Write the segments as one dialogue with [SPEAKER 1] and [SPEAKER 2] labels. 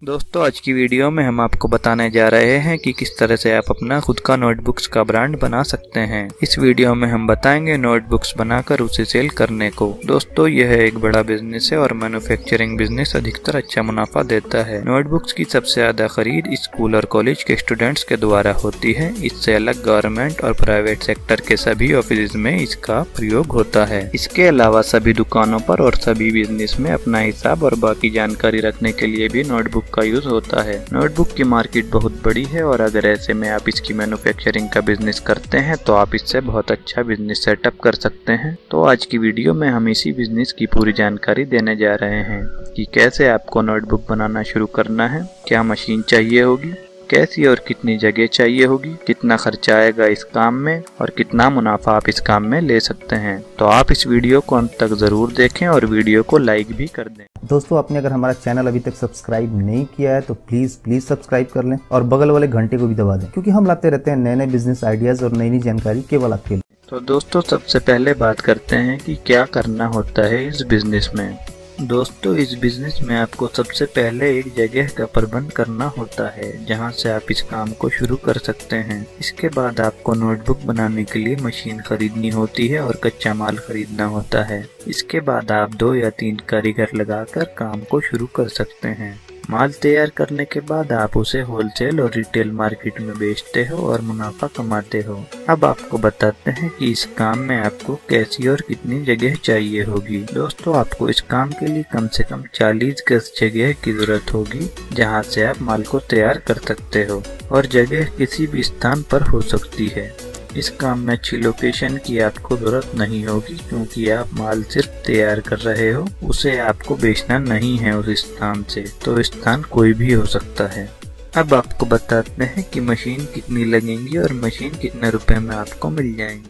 [SPEAKER 1] दोस्तों आज की वीडियो में हम आपको बताने जा रहे हैं कि किस तरह से आप अपना खुद का नोटबुक्स का ब्रांड बना सकते हैं। इस वीडियो में हम बताएंगे नोटबुक्स बनाकर उसे सेल करने को। दोस्तों यह एक बड़ा बिजनेस है और मैन्युफैक्चरिंग बिजनेस अधिकतर अच्छा मुनाफा देता है। नोटबुक्स की सबसे ज्यादा खरीद स्कूल और कॉलेज के स्टूडेंट्स के द्वारा होती है। इससे अलग गवर्नमेंट और प्राइवेट सेक्टर के सभी ऑफिस में इसका प्रयोग होता है। इसके अलावा सभी दुकानों पर और सभी बिजनेस में अपना हिसाब और बाकी जानकारी रखने के लिए भी नोटबुक का यूज होता है। नोटबुक की मार्केट बहुत बड़ी है और अगर ऐसे में आप इसकी मैन्युफैक्चरिंग का बिजनेस करते हैं तो आप इससे बहुत अच्छा बिजनेस सेटअप कर सकते हैं। तो आज की वीडियो में हम इसी बिजनेस की पूरी जानकारी देने जा रहे हैं कि कैसे आपको नोटबुक बनाना शुरू करना है, क्या मशीन चाहिए होगी, कैसी और कितनी जगह चाहिए होगी, कितना खर्चा आएगा इस काम में और कितना मुनाफा आप इस काम में ले सकते हैं। तो आप इस वीडियो को अंत तक जरूर देखें और वीडियो को लाइक भी कर दें।
[SPEAKER 2] दोस्तों आपने अगर हमारा चैनल अभी तक सब्सक्राइब नहीं किया है तो प्लीज सब्सक्राइब कर लें और बगल वाले घंटे को भी दबा दें, क्योंकि हम लाते रहते हैं नए नए बिजनेस आइडियाज और नई नई जानकारी केवल आपके लिए।
[SPEAKER 1] तो दोस्तों सबसे पहले बात करते हैं कि क्या करना होता है इस बिजनेस में। दोस्तों इस बिजनेस में आपको सबसे पहले एक जगह का प्रबंध करना होता है जहां से आप इस काम को शुरू कर सकते हैं। इसके बाद आपको नोटबुक बनाने के लिए मशीन खरीदनी होती है और कच्चा माल खरीदना होता है। इसके बाद आप 2 या 3 कारीगर लगाकर काम को शुरू कर सकते हैं। माल तैयार करने के बाद आप उसे होलसेल और रिटेल मार्केट में बेचते हो और मुनाफा कमाते हो। अब आपको बताते हैं कि इस काम में आपको कैसी और कितनी जगह चाहिए होगी। दोस्तों आपको इस काम के लिए कम से कम 40 गज जगह की जरूरत होगी जहां से आप माल को तैयार कर सकते हो, और जगह किसी भी स्थान पर हो सकती है। इस काम में अच्छी लोकेशन की आपको जरूरत नहीं होगी, क्योंकि आप माल सिर्फ तैयार कर रहे हो, उसे आपको बेचना नहीं है उस स्थान से, तो स्थान कोई भी हो सकता है। अब आपको बताते हैं कि मशीन कितनी लगेंगी और मशीन कितने रुपए में आपको मिल जाएंगी।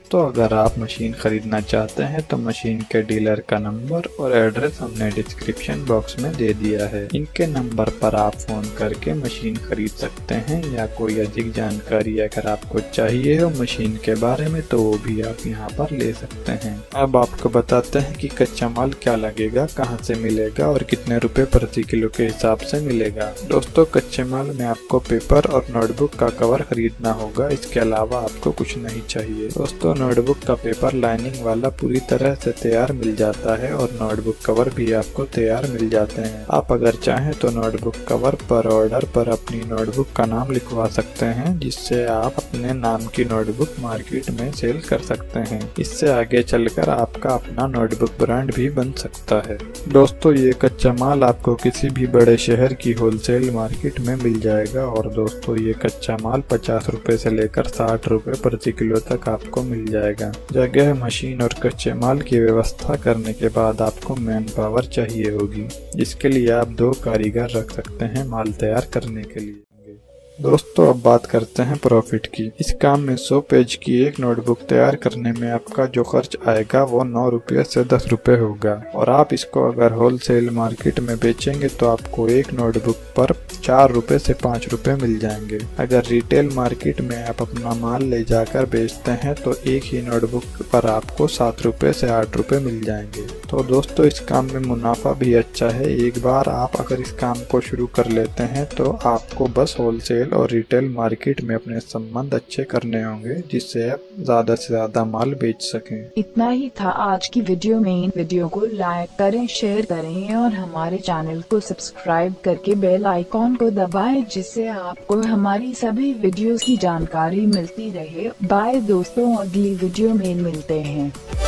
[SPEAKER 1] दोस्तों अगर आप मशीन खरीदना चाहते हैं तो मशीन के डीलर का नंबर और एड्रेस हमने डिस्क्रिप्शन बॉक्स में दे दिया है। इनके नंबर पर आप फोन करके मशीन खरीद सकते हैं या कोई अधिक जानकारी अगर आपको चाहिए हो मशीन के बारे में तो वो भी आप यहाँ पर ले सकते हैं। अब आपको बताते हैं कि कच्चा माल क्या लगेगा, कहाँ से मिलेगा और कितने रुपए प्रति किलो के हिसाब से मिलेगा। दोस्तों कच्चे माल में आपको पेपर और नोटबुक का कवर खरीदना होगा, इसके अलावा आपको कुछ नहीं चाहिए। दोस्तों नोटबुक का पेपर लाइनिंग वाला पूरी तरह से तैयार मिल जाता है और नोटबुक कवर भी आपको तैयार मिल जाते हैं। आप अगर चाहें तो नोटबुक कवर पर ऑर्डर पर अपनी नोटबुक का नाम लिखवा सकते हैं, जिससे आप अपने नाम की नोटबुक मार्केट में सेल कर सकते हैं। इससे आगे चलकर आपका अपना नोटबुक ब्रांड भी बन सकता है। दोस्तों ये कच्चा माल आपको किसी भी बड़े शहर की होलसेल मार्केट में मिल जाएगा और दोस्तों ये कच्चा माल 50 रुपए से लेकर 60 रुपए प्रति किलो तक आपको मिल जाएगा। जगह, मशीन और कच्चे माल की व्यवस्था करने के बाद आपको मैन पावर चाहिए होगी, जिसके लिए आप 2 कारीगर रख सकते हैं माल तैयार करने के लिए। दोस्तों अब बात करते हैं प्रॉफिट की। इस काम में 100 पेज की एक नोटबुक तैयार करने में आपका जो खर्च आएगा वो 9 रुपये से 10 रुपये होगा और आप इसको अगर होलसेल मार्केट में बेचेंगे तो आपको एक नोटबुक पर 4 रुपये से 5 रुपये मिल जाएंगे। अगर रिटेल मार्केट में आप अपना माल ले जाकर बेचते हैं तो एक ही नोटबुक पर आपको 7 रुपये से 8 रुपये मिल जाएंगे। तो दोस्तों इस काम में मुनाफा भी अच्छा है। एक बार आप अगर इस काम को शुरू कर लेते हैं तो आपको बस होलसेल और रिटेल मार्केट में अपने संबंध अच्छे करने होंगे, जिससे आप ज्यादा से ज्यादा माल बेच सकें।
[SPEAKER 3] इतना ही था आज की वीडियो में। वीडियो को लाइक करें, शेयर करें और हमारे चैनल को सब्सक्राइब करके बेल आइकॉन को दबाएं, जिससे आपको हमारी सभी वीडियोस की जानकारी मिलती रहे। बाय दोस्तों, अगली वीडियो में मिलते हैं।